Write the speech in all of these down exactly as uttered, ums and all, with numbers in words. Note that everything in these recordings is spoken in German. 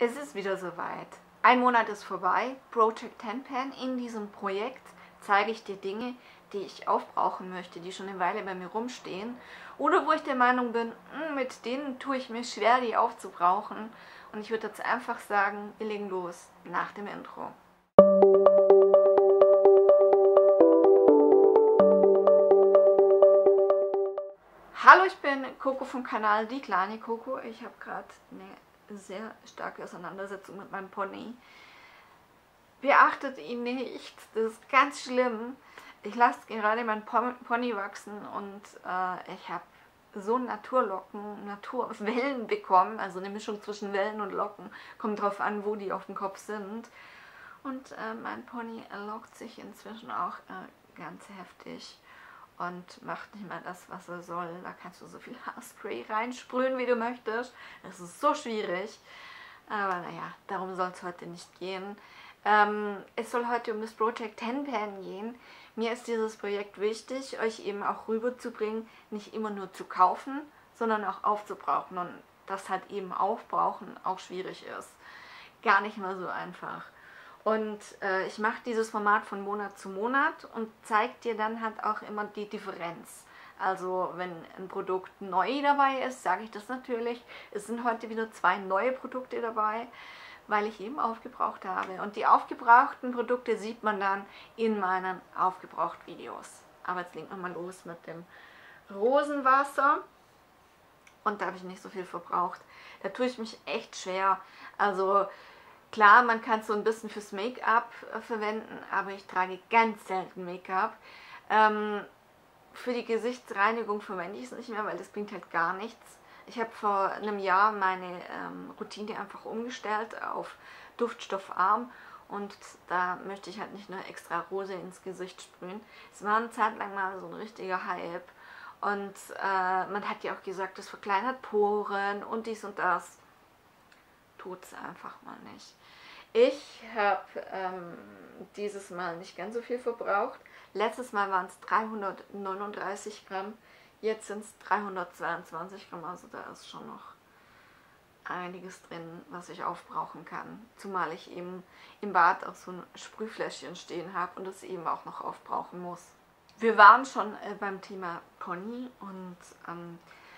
Es ist wieder soweit. Ein Monat ist vorbei. Project Tenpan. In diesem Projekt zeige ich dir Dinge, die ich aufbrauchen möchte, die schon eine Weile bei mir rumstehen. Oder wo ich der Meinung bin, mit denen tue ich mir schwer, die aufzubrauchen. Und ich würde jetzt einfach sagen, wir legen los nach dem Intro. Hallo, ich bin Coco vom Kanal Die kleine Coco. Ich habe gerade eine sehr starke Auseinandersetzung mit meinem Pony. Beachtet ihn nicht, das ist ganz schlimm. Ich lasse gerade meinen Pony wachsen und äh, ich habe so Naturlocken, Naturwellen bekommen, also eine Mischung zwischen Wellen und Locken. Kommt drauf an, wo die auf dem Kopf sind. Und äh, mein Pony lockt sich inzwischen auch äh, ganz heftig und macht nicht mehr das, was er soll. Da kannst du so viel Haarspray reinsprühen, wie du möchtest. Das ist so schwierig. Aber naja, darum soll es heute nicht gehen. Ähm, es soll heute um das Project Tenpan gehen. Mir ist dieses Projekt wichtig, euch eben auch rüberzubringen, nicht immer nur zu kaufen, sondern auch aufzubrauchen. Und dass halt eben Aufbrauchen auch schwierig ist. Gar nicht mal so einfach. Und äh, ich mache dieses Format von Monat zu Monat und zeige dir dann halt auch immer die Differenz. Also wenn ein Produkt neu dabei ist, sage ich das natürlich. Es sind heute wieder zwei neue Produkte dabei, weil ich eben aufgebraucht habe. Und die aufgebrauchten Produkte sieht man dann in meinen Aufgebraucht-Videos. Aber jetzt legen wir mal los mit dem Rosenwasser. Und da habe ich nicht so viel verbraucht. Da tue ich mich echt schwer. Also klar, man kann es so ein bisschen fürs Make-up äh, verwenden, aber ich trage ganz selten Make-up. Ähm, für die Gesichtsreinigung verwende ich es nicht mehr, weil das bringt halt gar nichts. Ich habe vor einem Jahr meine ähm, Routine einfach umgestellt auf duftstoffarm und da möchte ich halt nicht nur extra Rose ins Gesicht sprühen. Es war eine Zeit lang mal so ein richtiger Hype und äh, man hat ja auch gesagt, das verkleinert Poren und dies und das. Tut es einfach mal nicht. Ich habe ähm, dieses Mal nicht ganz so viel verbraucht. Letztes Mal waren es dreihundertneununddreißig Gramm, jetzt sind es dreihundertzweiundzwanzig Gramm, also da ist schon noch einiges drin, was ich aufbrauchen kann. Zumal ich eben im Bad auch so ein Sprühfläschchen stehen habe und es eben auch noch aufbrauchen muss. Wir waren schon äh, beim Thema Pony und ähm,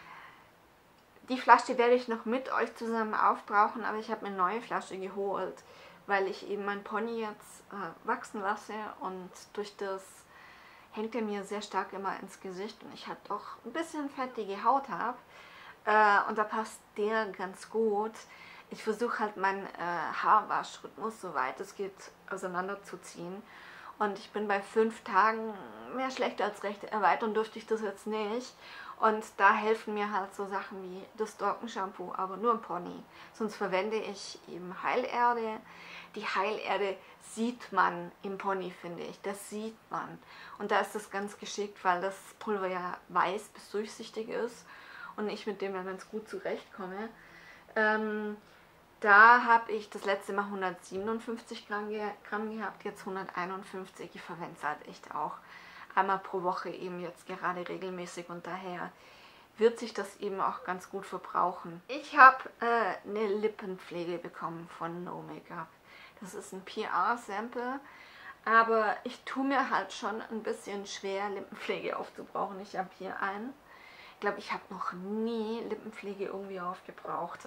die Flasche werde ich noch mit euch zusammen aufbrauchen, aber ich habe mir eine neue Flasche geholt, weil ich eben mein Pony jetzt äh, wachsen lasse und durch das hängt er mir sehr stark immer ins Gesicht und ich halt doch ein bisschen fettige Haut habe äh, und da passt der ganz gut. Ich versuche halt meinen äh, Haarwaschrhythmus, soweit es geht, auseinanderzuziehen und ich bin bei fünf Tagen, mehr schlecht als recht, erweitern dürfte ich das jetzt nicht. Und da helfen mir halt so Sachen wie das Dorkenshampoo, aber nur im Pony. Sonst verwende ich eben Heilerde. Die Heilerde sieht man im Pony, finde ich. Das sieht man. Und da ist das ganz geschickt, weil das Pulver ja weiß bis durchsichtig ist und ich mit dem dann ganz gut zurechtkomme. Ähm, da habe ich das letzte Mal hundertsiebenundfünfzig Gramm, ge Gramm gehabt, jetzt hunderteinundfünfzig. Ich verwende es halt echt auch einmal pro Woche eben jetzt gerade regelmäßig und daher wird sich das eben auch ganz gut verbrauchen. Ich habe äh, eine Lippenpflege bekommen von No Make-up. Das ist ein P R-Sample, aber ich tue mir halt schon ein bisschen schwer, Lippenpflege aufzubrauchen. Ich habe hier einen. Ich glaube, ich habe noch nie Lippenpflege irgendwie aufgebraucht.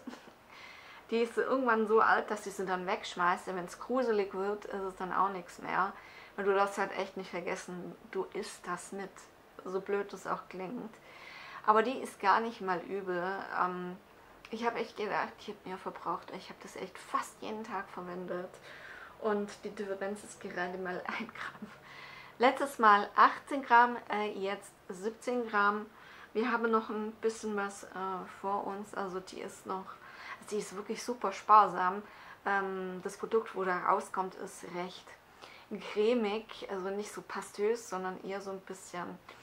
Die ist irgendwann so alt, dass ich sie dann wegschmeiße. Wenn es gruselig wird, ist es dann auch nichts mehr. Und du darfst halt echt nicht vergessen, du isst das mit, so blöd es auch klingt. Aber die ist gar nicht mal übel. Ähm, ich habe echt gedacht, ich habe mehr verbraucht. Ich habe das echt fast jeden Tag verwendet. Und die Differenz ist gerade mal ein Gramm. Letztes Mal achtzehn Gramm, äh, jetzt siebzehn Gramm. Wir haben noch ein bisschen was äh, vor uns. Also die ist noch, also die ist wirklich super sparsam. Ähm, das Produkt, wo da rauskommt, ist recht cremig, also nicht so pastös, sondern eher so ein bisschen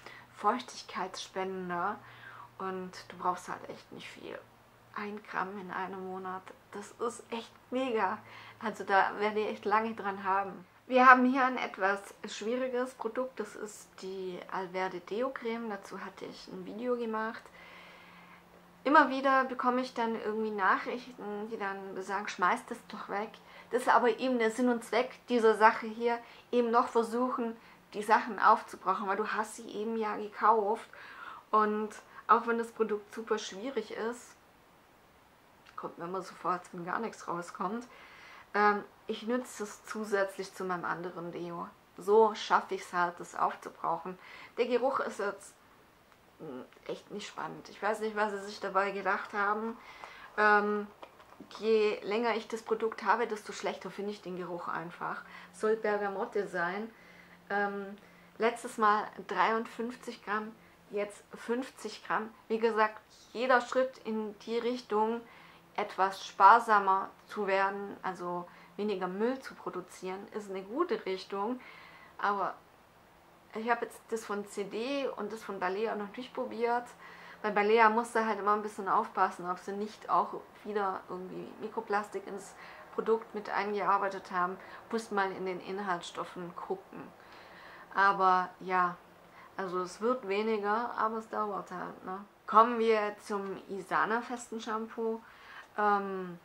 feuchtigkeitsspendender und du brauchst halt echt nicht viel. Ein Gramm in einem Monat, das ist echt mega. Also da werde ich echt lange dran haben. Wir haben hier ein etwas schwieriges Produkt, das ist die Alverde Deo Creme, dazu hatte ich ein Video gemacht. Immer wieder bekomme ich dann irgendwie Nachrichten, die dann sagen, schmeiß das doch weg. Das ist aber eben der Sinn und Zweck dieser Sache hier, eben noch versuchen, die Sachen aufzubrauchen, weil du hast sie eben ja gekauft. Und auch wenn das Produkt super schwierig ist, kommt mir immer so vor, als wenn gar nichts rauskommt, ähm, ich nütze es zusätzlich zu meinem anderen Deo. So schaffe ich es halt, das aufzubrauchen. Der Geruch ist jetzt echt nicht spannend. Ich weiß nicht, was sie sich dabei gedacht haben. Ähm, je länger ich das Produkt habe, desto schlechter finde ich den Geruch einfach. Soll Bergamotte sein. Ähm, letztes Mal dreiundfünfzig Gramm, jetzt fünfzig Gramm. Wie gesagt, jeder Schritt in die Richtung, etwas sparsamer zu werden, also weniger Müll zu produzieren, ist eine gute Richtung. Aber ich habe jetzt das von C D und das von Balea noch nicht probiert. Bei Balea musst du halt immer ein bisschen aufpassen, ob sie nicht auch wieder irgendwie Mikroplastik ins Produkt mit eingearbeitet haben. Musst mal in den Inhaltsstoffen gucken. Aber ja, also es wird weniger, aber es dauert halt. Ne? Kommen wir zum Isana festen Shampoo. Ähm,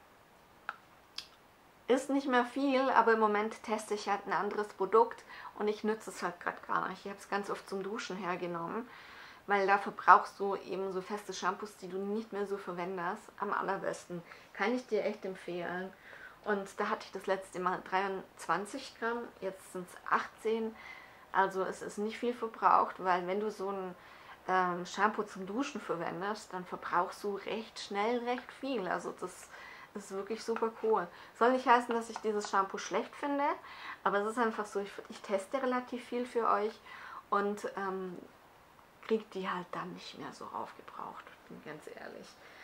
Ist nicht mehr viel, aber im Moment teste ich halt ein anderes Produkt und ich nütze es halt gerade gar nicht. Ich habe es ganz oft zum Duschen hergenommen, weil dafür brauchst du eben so feste Shampoos, die du nicht mehr so verwendest. Am allerbesten. Kann ich dir echt empfehlen. Und da hatte ich das letzte Mal dreiundzwanzig Gramm, jetzt sind es achtzehn. Also es ist nicht viel verbraucht, weil wenn du so ein ähm, Shampoo zum Duschen verwendest, dann verbrauchst du recht schnell recht viel. Also das ist wirklich super cool. Soll nicht heißen, dass ich dieses Shampoo schlecht finde, aber es ist einfach so, ich, ich teste relativ viel für euch und ähm, kriege die halt dann nicht mehr so aufgebraucht, bin ganz ehrlich.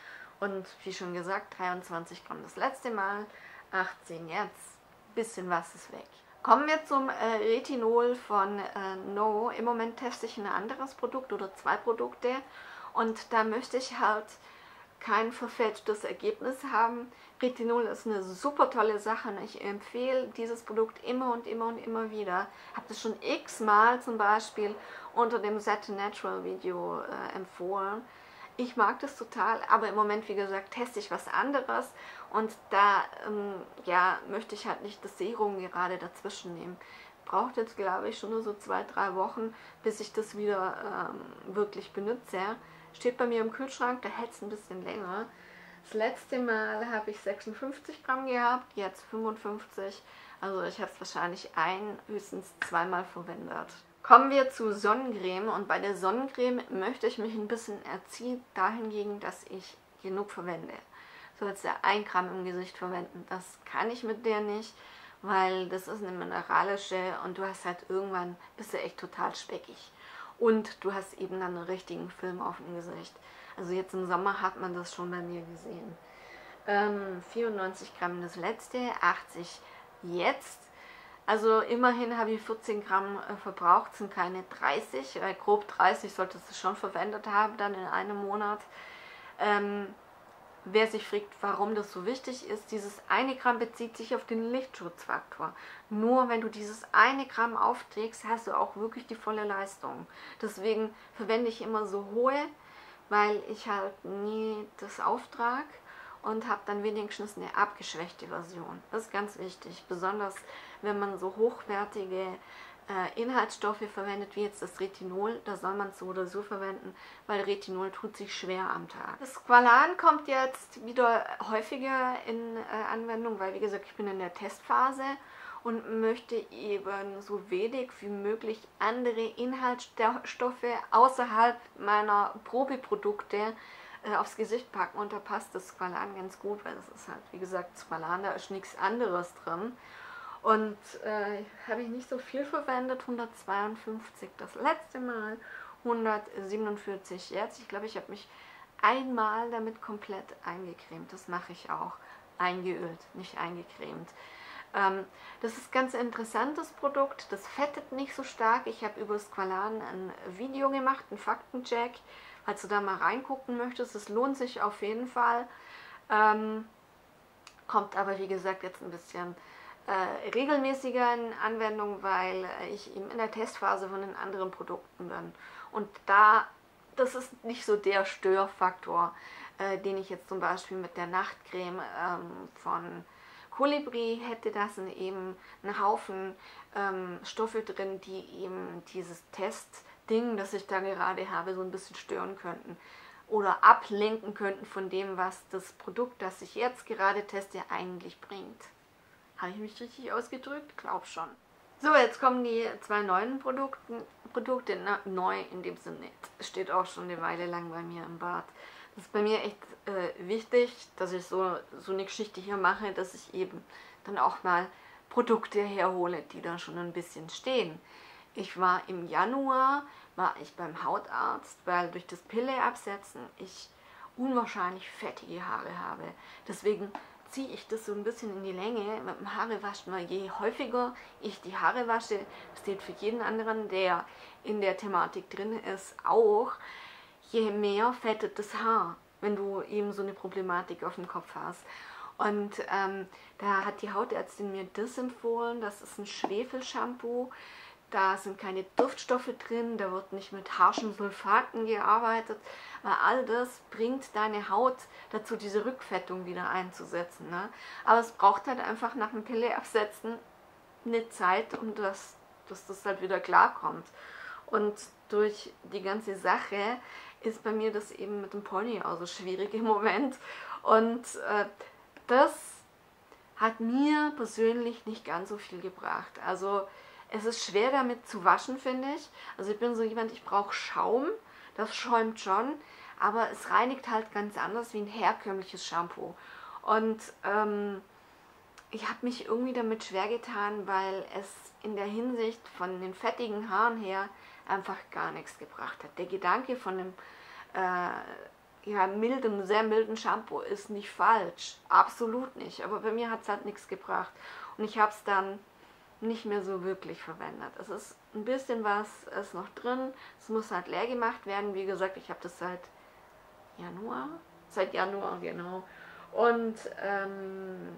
Und wie schon gesagt, dreiundzwanzig Gramm das letzte Mal, achtzehn jetzt, bisschen was ist weg. Kommen wir zum äh, Retinol von äh, No. Im Moment teste ich ein anderes Produkt oder zwei Produkte und da möchte ich halt kein verfälschtes Ergebnis haben. Retinol ist eine super tolle Sache und ich empfehle dieses Produkt immer und immer und immer wieder. Ich habe das schon x-mal zum Beispiel unter dem Set Natural Video äh, empfohlen. Ich mag das total, aber im Moment, wie gesagt, teste ich was anderes und da ähm, ja, möchte ich halt nicht das Serum gerade dazwischen nehmen. Braucht jetzt, glaube ich, schon nur so zwei, drei Wochen, bis ich das wieder ähm, wirklich benutze. Steht bei mir im Kühlschrank, da hält es ein bisschen länger. Das letzte Mal habe ich sechsundfünfzig Gramm gehabt, jetzt fünfundfünfzig. Also ich habe es wahrscheinlich ein, höchstens zweimal verwendet. Kommen wir zu Sonnencreme und bei der Sonnencreme möchte ich mich ein bisschen erziehen dahingegen, dass ich genug verwende. So jetzt ja ein Gramm im Gesicht verwenden, das kann ich mit der nicht, weil das ist eine mineralische und du hast halt irgendwann, bist du echt total speckig. Und du hast eben dann einen richtigen Film auf dem Gesicht. Also jetzt im Sommer hat man das schon bei mir gesehen. Ähm, vierundneunzig Gramm das letzte, achtzig jetzt. Also immerhin habe ich vierzehn Gramm äh, verbraucht, sind keine dreißig. Äh, grob dreißig solltest du schon verwendet haben, dann in einem Monat. Ähm, Wer sich fragt, warum das so wichtig ist, dieses eine Gramm bezieht sich auf den Lichtschutzfaktor. Nur wenn du dieses eine Gramm aufträgst, hast du auch wirklich die volle Leistung. Deswegen verwende ich immer so hohe, weil ich halt nie das auftrage und habe dann wenigstens eine abgeschwächte Version. Das ist ganz wichtig, besonders wenn man so hochwertige äh, Inhaltsstoffe verwendet, wie jetzt das Retinol, da soll man es so oder so verwenden, weil Retinol tut sich schwer am Tag. Das Squalan kommt jetzt wieder häufiger in äh, Anwendung, weil wie gesagt, ich bin in der Testphase und möchte eben so wenig wie möglich andere Inhaltsstoffe außerhalb meiner Probeprodukte äh, aufs Gesicht packen und da passt das Squalan ganz gut, weil das ist halt, wie gesagt, Squalan, da ist nichts anderes drin. Und äh, habe ich nicht so viel verwendet, hundertzweiundfünfzig das letzte Mal, hundertsiebenundvierzig jetzt. Ich glaube, ich habe mich einmal damit komplett eingecremt. Das mache ich auch. Eingeölt, nicht eingecremt. Ähm, das ist ganz interessantes Produkt. Das fettet nicht so stark. Ich habe über Squalan ein Video gemacht, einen Faktencheck. Falls du da mal reingucken möchtest, es lohnt sich auf jeden Fall. Ähm, kommt aber, wie gesagt, jetzt ein bisschen Äh, regelmäßiger in Anwendung, weil äh, ich eben in der Testphase von den anderen Produkten bin. Und da, das ist nicht so der Störfaktor. äh, den ich jetzt zum Beispiel mit der Nachtcreme ähm, von Kolibri hätte, da sind eben ein Haufen ähm, Stoffe drin, die eben dieses Testding, das ich da gerade habe, so ein bisschen stören könnten oder ablenken könnten von dem, was das Produkt, das ich jetzt gerade teste, eigentlich bringt. Habe ich mich richtig ausgedrückt? Glaub schon. So, jetzt kommen die zwei neuen Produkten, Produkte, na, neu in dem Sinne, steht auch schon eine Weile lang bei mir im Bad. Das ist bei mir echt äh, wichtig, dass ich so, so eine Geschichte hier mache, dass ich eben dann auch mal Produkte herhole, die da schon ein bisschen stehen. Ich war im Januar, war ich beim Hautarzt, weil durch das Pille absetzen ich unwahrscheinlich fettige Haare habe. Deswegen ziehe ich das so ein bisschen in die Länge mit dem Haarewaschen, weil je häufiger ich die Haare wasche, das steht für jeden anderen, der in der Thematik drin ist, auch, je mehr fettet das Haar, wenn du eben so eine Problematik auf dem Kopf hast. Und ähm, da hat die Hautärztin mir das empfohlen, das ist ein Schwefelshampoo, da sind keine Duftstoffe drin, da wird nicht mit harschen Sulfaten gearbeitet, weil all das bringt deine Haut dazu, diese Rückfettung wieder einzusetzen. Ne? Aber es braucht halt einfach nach dem Pilleabsetzen eine Zeit, um das, dass das halt wieder klarkommt. Und durch die ganze Sache ist bei mir das eben mit dem Pony auch so schwierig im Moment. Und äh, das hat mir persönlich nicht ganz so viel gebracht. Also es ist schwer damit zu waschen, finde ich. Also ich bin so jemand, ich brauche Schaum, das schäumt schon, aber es reinigt halt ganz anders wie ein herkömmliches Shampoo. Und ähm, ich habe mich irgendwie damit schwer getan, weil es in der Hinsicht von den fettigen Haaren her einfach gar nichts gebracht hat. Der Gedanke von einem äh, ja, milden, sehr milden Shampoo ist nicht falsch, absolut nicht, aber bei mir hat es halt nichts gebracht. Und ich habe es dann nicht mehr so wirklich verwendet. Es ist ein bisschen was ist noch drin, es muss halt leer gemacht werden. Wie gesagt, ich habe das seit Januar, seit Januar genau. Und ähm,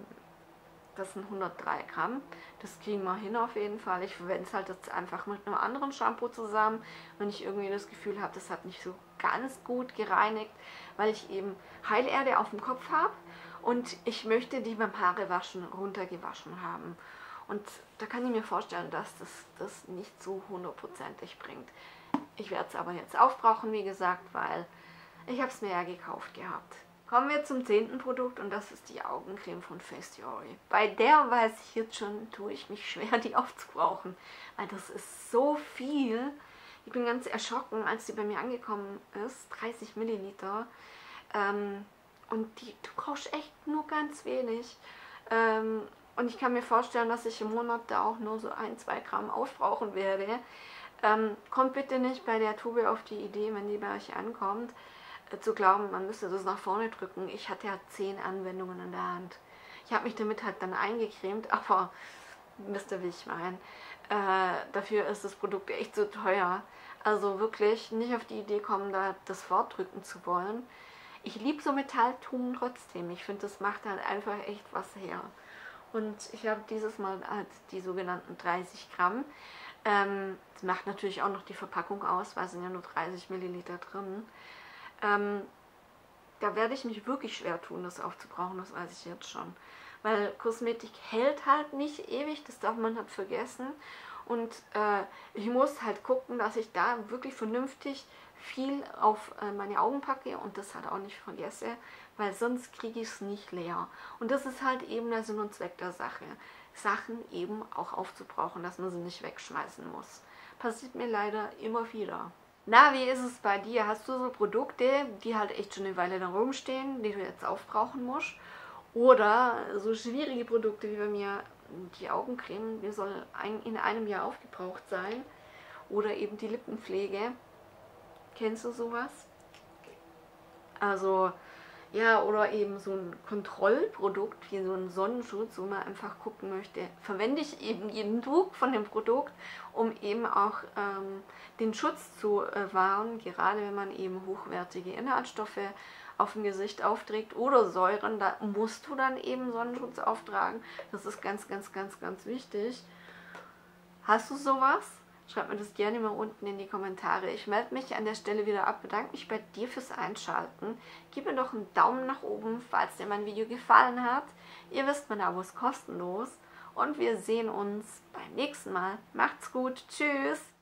das sind hundertdrei Gramm. Das kriegen wir hin auf jeden Fall. Ich verwende es halt jetzt einfach mit einem anderen Shampoo zusammen, wenn ich irgendwie das Gefühl habe, das hat nicht so ganz gut gereinigt, weil ich eben Heilerde auf dem Kopf habe und ich möchte die beim Haarewaschen runtergewaschen haben. Und da kann ich mir vorstellen, dass das das nicht so hundertprozentig bringt. Ich werde es aber jetzt aufbrauchen, wie gesagt, weil ich habe es mir ja gekauft gehabt. Kommen wir zum zehnten Produkt und das ist die Augencreme von Face Theory. Bei der weiß ich jetzt schon, tue ich mich schwer, die aufzubrauchen, weil das ist so viel. Ich bin ganz erschrocken, als die bei mir angekommen ist, dreißig Milliliter. Ähm, und die, du brauchst echt nur ganz wenig. Ähm, und ich kann mir vorstellen, dass ich im Monat da auch nur so ein, zwei Gramm aufbrauchen werde. Ähm, kommt bitte nicht bei der Tube auf die Idee, wenn die bei euch ankommt, äh, zu glauben, man müsste das nach vorne drücken. Ich hatte ja zehn Anwendungen in der Hand. Ich habe mich damit halt dann eingecremt, aber wisst ihr, wie ich meine. Äh, dafür ist das Produkt echt so teuer. Also wirklich nicht auf die Idee kommen, da das vordrücken zu wollen. Ich liebe so Metalltuben trotzdem. Ich finde, das macht halt einfach echt was her. Und ich habe dieses Mal halt die sogenannten dreißig Gramm. Ähm, das macht natürlich auch noch die Verpackung aus, weil es sind ja nur dreißig Milliliter drin. Ähm, da werde ich mich wirklich schwer tun, das aufzubrauchen, das weiß ich jetzt schon. Weil Kosmetik hält halt nicht ewig, das darf man halt vergessen. Und äh, ich muss halt gucken, dass ich da wirklich vernünftig viel auf äh, meine Augen packe und das halt auch nicht vergesse, weil sonst kriege ich es nicht leer. Und das ist halt eben der Sinn und Zweck der Sache. Sachen eben auch aufzubrauchen, dass man sie nicht wegschmeißen muss. Passiert mir leider immer wieder. Na, wie ist es bei dir? Hast du so Produkte, die halt echt schon eine Weile da rumstehen, die du jetzt aufbrauchen musst? Oder so schwierige Produkte wie bei mir, die Augencreme, die soll ein, in einem Jahr aufgebraucht sein. Oder eben die Lippenpflege. Kennst du sowas? Also, ja, oder eben so ein Kontrollprodukt wie so ein Sonnenschutz, wo man einfach gucken möchte, verwende ich eben jeden Tag von dem Produkt, um eben auch ähm, den Schutz zu äh, wahren, gerade wenn man eben hochwertige Inhaltsstoffe auf dem Gesicht aufträgt oder Säuren, da musst du dann eben Sonnenschutz auftragen. Das ist ganz, ganz, ganz, ganz wichtig. Hast du sowas? Schreib mir das gerne mal unten in die Kommentare. Ich melde mich an der Stelle wieder ab, bedanke mich bei dir fürs Einschalten. Gib mir doch einen Daumen nach oben, falls dir mein Video gefallen hat. Ihr wisst, mein Abo ist kostenlos. Und wir sehen uns beim nächsten Mal. Macht's gut. Tschüss.